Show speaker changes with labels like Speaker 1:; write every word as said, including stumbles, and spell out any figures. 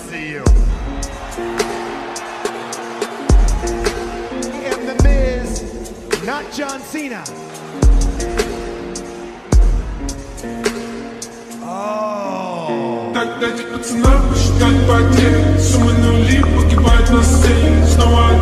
Speaker 1: see you. I am The Miz, not John Cena. Oh.
Speaker 2: Так дайте пацанам посчитать потери. Суммы нули погибают на сцене. Снова